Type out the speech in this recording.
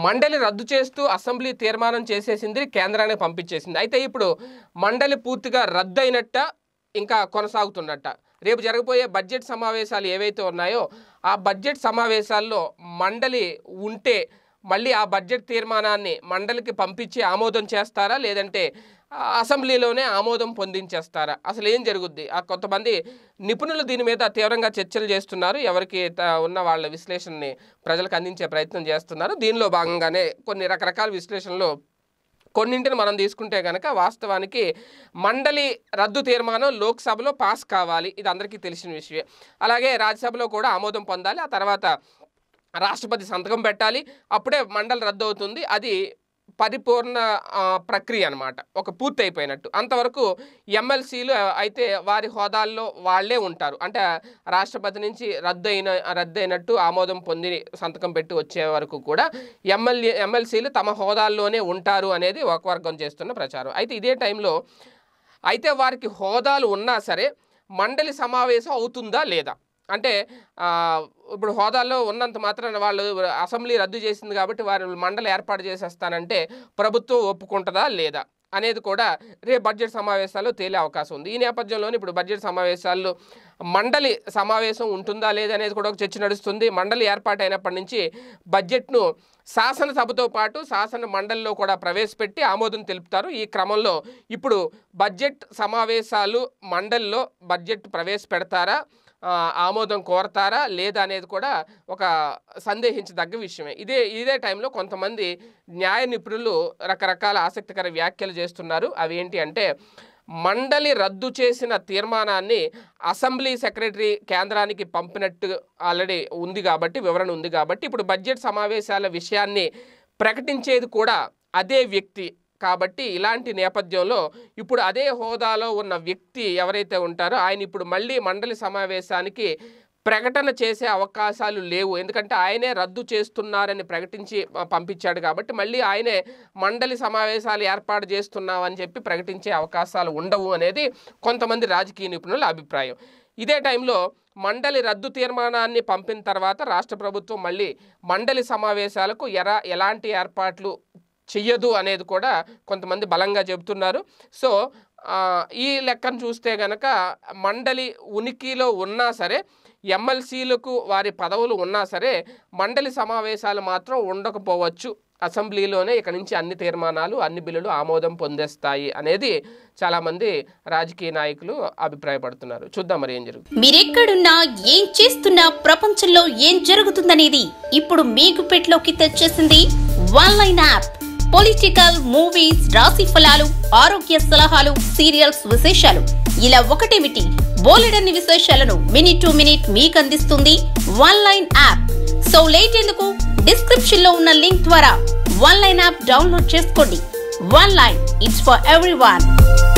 మండలి రద్దు చేస్తూ అసెంబ్లీ తీర్మానం చేసేసింది, కేంద్రానికి పంపించేసింది. అయితే ఇప్పుడు మండలి పూర్తిగా రద్దు అయినట్ట ఇంకా కొనసాగుతున్నట్ట. రేపు జరగబోయే బడ్జెట్ సమావేశాలు ఏవైతే ఉన్నాయో ఆ బడ్జెట్ సమావేశాల్లో మండలి ఉంటే మళ్ళీ ఆ బడ్జెట్ తీర్మానాన్ని మండలికి పంపించి ఆమోదం చేస్తారా, లేదంటే అసెంబ్లీలోనే ఆమోదం పొందించేస్తారా? అసలు ఏం జరుగుద్ది? కొంతమంది నిపుణులు దీని మీద తీవ్రంగా చర్చలు చేస్తున్నారు. ఎవరికి ఉన్న వాళ్ళ విశ్లేషణని ప్రజలకు అందించే ప్రయత్నం చేస్తున్నారు. దీనిలో భాగంగానే కొన్ని రకరకాల విశ్లేషణలు కొన్నింటిని మనం తీసుకుంటే కనుక వాస్తవానికి మండలి రద్దు తీర్మానం లోక్సభలో పాస్ కావాలి, ఇది అందరికీ తెలిసిన విషయమే. అలాగే రాజ్యసభలో కూడా ఆమోదం పొందాలి, ఆ తర్వాత రాష్ట్రపతి సంతకం పెట్టాలి, అప్పుడే మండలి రద్దు అవుతుంది. అది పరిపూర్ణ ప్రక్రియ అన్నమాట, ఒక పూర్తి అయిపోయినట్టు. అంతవరకు ఎమ్మెల్సీలు అయితే వారి హోదాల్లో వాళ్ళే ఉంటారు. అంటే రాష్ట్రపతి నుంచి రద్దయినట్టు ఆమోదం పొంది సంతకం పెట్టి వచ్చే వరకు కూడా ఎమ్మెల్సీలు తమ హోదాల్లోనే ఉంటారు అనేది ఒక వర్గం చేస్తున్న ప్రచారం. అయితే ఇదే టైంలో అయితే వారికి హోదాలు ఉన్నా సరే మండలి సమావేశం అవుతుందా లేదా అంటే ఇప్పుడు హోదాల్లో ఉన్నంత మాత్రాన వాళ్ళు అసెంబ్లీ రద్దు చేసింది కాబట్టి వారు మండలి ఏర్పాటు చేసేస్తానంటే ప్రభుత్వం ఒప్పుకుంటుందా లేదా అనేది కూడా రేపు బడ్జెట్ సమావేశాల్లో తేలే అవకాశం ఉంది. ఈ నేపథ్యంలోనే ఇప్పుడు బడ్జెట్ సమావేశాల్లో మండలి సమావేశం ఉంటుందా లేదా అనేది కూడా ఒక చర్చ నడుస్తుంది. మండలి ఏర్పాటైనప్పటి నుంచి బడ్జెట్ను శాసనసభతో పాటు శాసన మండలిలో కూడా ప్రవేశపెట్టి ఆమోదం తెలుపుతారు. ఈ క్రమంలో ఇప్పుడు బడ్జెట్ సమావేశాలు మండలిలో బడ్జెట్ ప్రవేశపెడతారా, ఆమోదం కోరతారా లేదా అనేది కూడా ఒక సందేహించదగ్గ విషయమే. ఇదే టైంలో కొంతమంది న్యాయ నిపుణులు రకరకాల ఆసక్తికర వ్యాఖ్యలు చేస్తున్నారు. అవి ఏంటి అంటే, మండలి రద్దు చేసిన తీర్మానాన్ని అసెంబ్లీ సెక్రటరీ కేంద్రానికి పంపినట్టు ఆల్రెడీ ఉంది కాబట్టి, వివరణ ఉంది కాబట్టి, ఇప్పుడు బడ్జెట్ సమావేశాల విషయాన్ని ప్రకటించేది కూడా అదే వ్యక్తి కాబట్టి ఇలాంటి నేపథ్యంలో ఇప్పుడు అదే హోదాలో ఉన్న వ్యక్తి ఎవరైతే ఉంటారో ఆయన ఇప్పుడు మళ్ళీ మండలి సమావేశానికి ప్రకటన చేసే అవకాశాలు లేవు. ఎందుకంటే ఆయనే రద్దు చేస్తున్నారని ప్రకటించి పంపించాడు కాబట్టి మళ్ళీ ఆయనే మండలి సమావేశాలు ఏర్పాటు చేస్తున్నామని చెప్పి ప్రకటించే అవకాశాలు ఉండవు అనేది కొంతమంది రాజకీయ నిపుణుల అభిప్రాయం. ఇదే టైంలో మండలి రద్దు తీర్మానాన్ని పంపిన తర్వాత రాష్ట్ర ప్రభుత్వం మళ్ళీ మండలి సమావేశాలకు ఎలాంటి ఏర్పాట్లు చెయ్యదు అనేది కూడా కొంతమంది బలంగా చెబుతున్నారు. సో ఈ లెక్కను చూస్తే కనుక మండలి ఉనికిలో ఉన్నా సరే, ఎమ్మెల్సీలకు వారి పదవులు ఉన్నా సరే మండలి సమావేశాలు మాత్రం ఉండకపోవచ్చు. అసెంబ్లీలోనే ఇక నుంచి అన్ని తీర్మానాలు, అన్ని బిల్లులు ఆమోదం పొందేస్తాయి అనేది చాలామంది రాజకీయ నాయకులు అభిప్రాయపడుతున్నారు. చూద్దాం మరి ఏం జరుగుతుంది. మీరెక్కడున్నా ఏం చేస్తున్నా ప్రపంచంలో ఏం జరుగుతుందనేది ఇప్పుడు మీ గుప్పెట్లోకి తెచ్చేసింది ఆన్లైన్ యాప్. పొలిటికల్, మూవీస్, రాశి ఫలాలు, ఆరోగ్య సలహాలు, సీరియల్స్ విశేషాలు ఇలా ఒకటేమిటి బోలెడన్ని విశేషాలను మినిట్ టు మినిట్ మీకు అందిస్తుంది ఆన్లైన్ యాప్. సో లేట్ ఎందుకు, డిస్క్రిప్షన్ లో ఉన్న లింక్ ద్వారా ఆన్లైన్ యాప్ డౌన్లోడ్ చేసుకోండి. Online, it's for everyone.